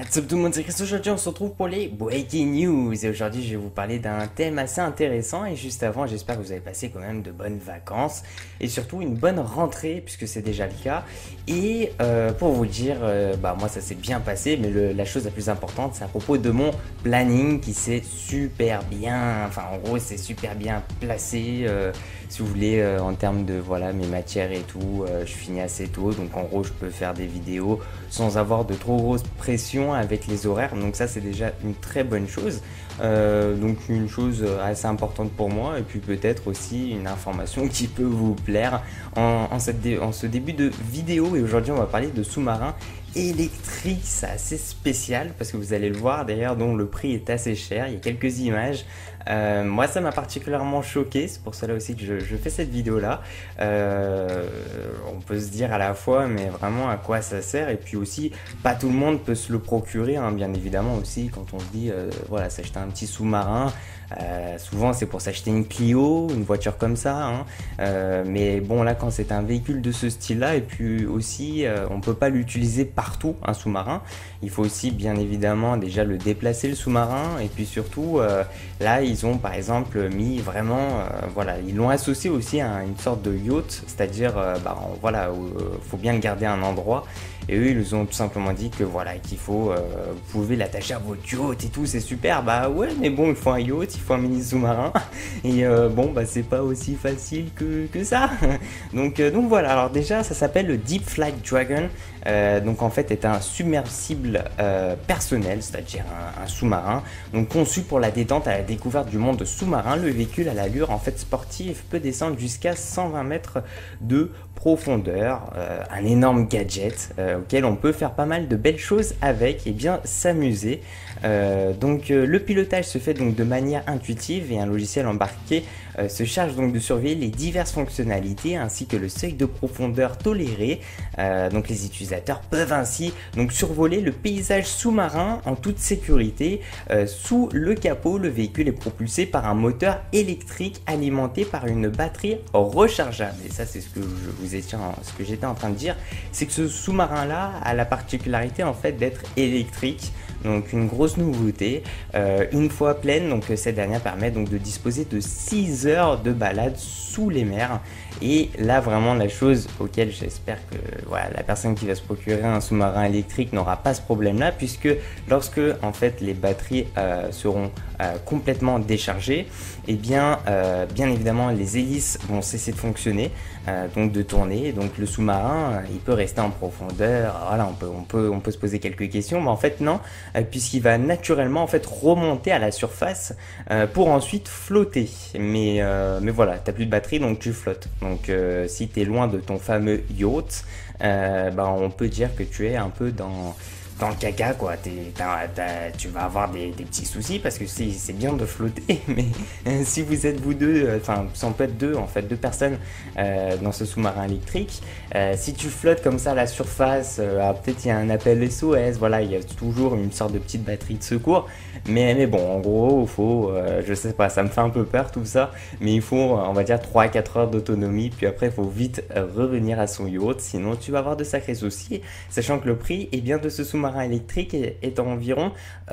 What's up tout le monde, c'est Chris. Aujourd'hui on se retrouve pour les Breaking News et aujourd'hui je vais vous parler d'un thème assez intéressant et juste avant j'espère que vous avez passé quand même de bonnes vacances et surtout une bonne rentrée puisque c'est déjà le cas et pour vous dire, moi ça s'est bien passé mais la chose la plus importante c'est à propos de mon planning qui s'est super bien, enfin en gros c'est super bien placé si vous voulez en termes de voilà mes matières et tout, je finis assez tôt donc en gros je peux faire des vidéos sans avoir de trop grosse pression avec les horaires, donc ça c'est déjà une très bonne chose, donc une chose assez importante pour moi et puis peut-être aussi une information qui peut vous plaire en ce début de vidéo. Et aujourd'hui on va parler de sous-marins électrique, c'est assez spécial parce que vous allez le voir d'ailleurs, dont le prix est assez cher. Il y a quelques images. Moi ça m'a particulièrement choqué, c'est pour cela aussi que je fais cette vidéo là. On peut se dire à la fois mais vraiment à quoi ça sert, et puis aussi pas tout le monde peut se le procurer hein, bien évidemment aussi quand on se dit voilà, s'acheter un petit sous-marin. Souvent c'est pour s'acheter une Clio, une voiture comme ça hein. Mais bon là quand c'est un véhicule de ce style là, et puis aussi on peut pas l'utiliser partout un sous-marin, il faut aussi bien évidemment déjà le déplacer le sous-marin, et puis surtout là ils ont par exemple mis vraiment voilà, ils l'ont associé aussi à une sorte de yacht, c'est-à-dire voilà, faut bien le garder à un endroit. Et eux, ils nous ont tout simplement dit que voilà, qu'il faut, vous pouvez l'attacher à votre yacht et tout, c'est super. Bah ouais, mais bon, il faut un yacht, il faut un mini sous-marin. Et c'est pas aussi facile que ça. Donc voilà, alors déjà, ça s'appelle le Deep Flight Dragon. Donc en fait, est un submersible personnel, c'est-à-dire un sous-marin. Donc conçu pour la détente à la découverte du monde sous-marin, le véhicule à l'allure en fait sportive peut descendre jusqu'à 120 mètres de profondeur, un énorme gadget auquel on peut faire pas mal de belles choses avec et bien s'amuser. Le pilotage se fait donc de manière intuitive et un logiciel embarqué se charge donc de surveiller les diverses fonctionnalités ainsi que le seuil de profondeur toléré. Donc les utilisateurs peuvent ainsi donc survoler le paysage sous-marin en toute sécurité. Sous le capot, le véhicule est propulsé par un moteur électrique alimenté par une batterie rechargeable. Et ça c'est ce que j'étais en train de dire, c'est que ce sous-marin là a la particularité en fait d'être électrique. Donc une grosse nouveauté, une fois pleine, donc cette dernière permet donc de disposer de 6 heures de balade sous les mers. Et là vraiment la chose auquel j'espère que voilà, la personne qui va se procurer un sous-marin électrique n'aura pas ce problème là, puisque lorsque en fait les batteries seront complètement déchargées, et bien évidemment les hélices vont cesser de fonctionner, donc de tourner, donc le sous-marin il peut rester en profondeur. Voilà, on peut se poser quelques questions, mais en fait non, puisqu'il va naturellement en fait remonter à la surface pour ensuite flotter. Mais voilà, t'as plus de batterie donc tu flottes. Donc si tu es loin de ton fameux yacht, on peut dire que tu es un peu dans le caca quoi. Tu vas avoir des petits soucis parce que c'est bien de flotter, mais si vous êtes vous deux, ça peut être deux en fait, deux personnes dans ce sous-marin électrique, si tu flottes comme ça à la surface, peut-être il y a un appel SOS, voilà, il y a toujours une sorte de petite batterie de secours, mais bon en gros il faut, je sais pas, ça me fait un peu peur tout ça, mais il faut on va dire 3 à 4 heures d'autonomie, puis après il faut vite revenir à son yacht, sinon tu vas avoir de sacrés soucis, sachant que le prix de ce sous-marin électrique est environ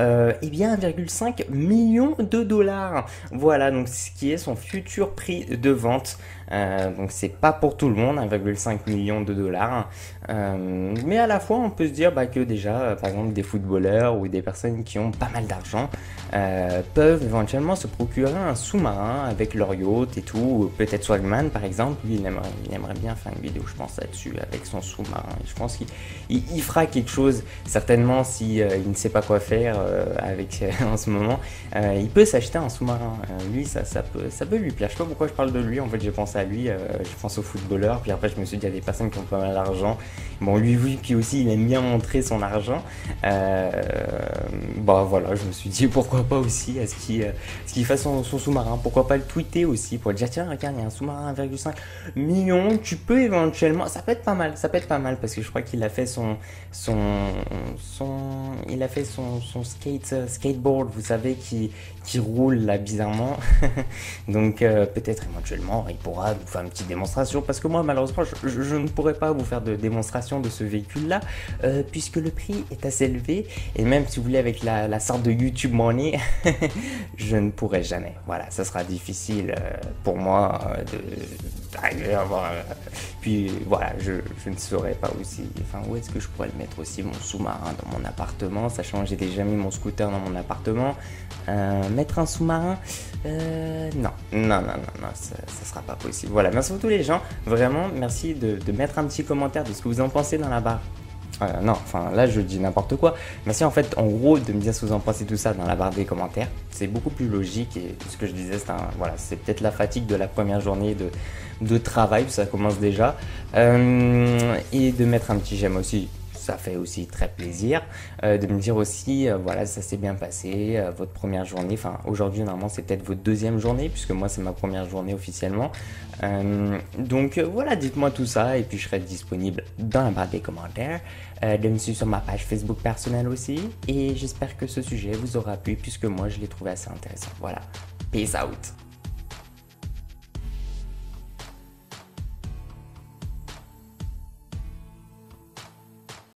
1,5 million de dollars. Voilà donc ce qui est son futur prix de vente. Donc c'est pas pour tout le monde, 1,5 million de dollars. Mais à la fois on peut se dire que déjà par exemple des footballeurs ou des personnes qui ont pas mal d'argent peuvent éventuellement se procurer un sous-marin avec leur yacht et tout. Peut-être Swagman par exemple, lui il aimerait bien faire une vidéo je pense là-dessus avec son sous-marin. Je pense qu'il fera quelque chose certainement si il ne sait pas quoi faire avec en ce moment. Il peut s'acheter un sous-marin. Lui ça peut lui plaire. Je sais pas pourquoi je parle de lui, en fait j'ai pensé à lui, je pense aux footballeurs, puis après je me suis dit il y a des personnes qui ont pas mal d'argent. Bon lui oui, puis aussi il aime bien montrer son argent. Voilà, je me suis dit pourquoi pas aussi à ce qu'il fasse son sous-marin, pourquoi pas le tweeter aussi pour dire tiens regarde il y a un sous-marin 1,5 million, tu peux éventuellement, ça peut être pas mal parce que je crois qu'il a fait son skateboard, vous savez, qui roule là bizarrement. Donc peut-être éventuellement il pourra droit de vous faire une petite démonstration parce que moi malheureusement je ne pourrais pas vous faire de démonstration de ce véhicule là puisque le prix est assez élevé et même si vous voulez avec la sorte de YouTube Money je ne pourrai jamais. Voilà, ça sera difficile pour moi d'arriver à avoir... puis voilà, je ne saurais pas aussi... Enfin, où est-ce que je pourrais le mettre aussi, mon sous-marin dans mon appartement, sachant que j'ai déjà mis mon scooter dans mon appartement. Mettre un sous-marin non, ça sera pas possible. Voilà, merci à tous les gens. Vraiment, merci de mettre un petit commentaire de ce que vous en pensez dans la barre. Non, enfin là je dis n'importe quoi. Merci en fait en gros de me dire ce que vous en pensez tout ça dans la barre des commentaires. C'est beaucoup plus logique et ce que je disais voilà, c'est peut-être la fatigue de la première journée de travail, ça commence déjà. Et de mettre un petit j'aime aussi. Ça fait aussi très plaisir de me dire aussi, voilà, ça s'est bien passé, votre première journée, enfin aujourd'hui normalement c'est peut-être votre deuxième journée, puisque moi c'est ma première journée officiellement. Donc voilà, dites-moi tout ça et puis je serai disponible dans la barre des commentaires, de me suivre sur ma page Facebook personnelle aussi, et j'espère que ce sujet vous aura plu, puisque moi je l'ai trouvé assez intéressant. Voilà, peace out.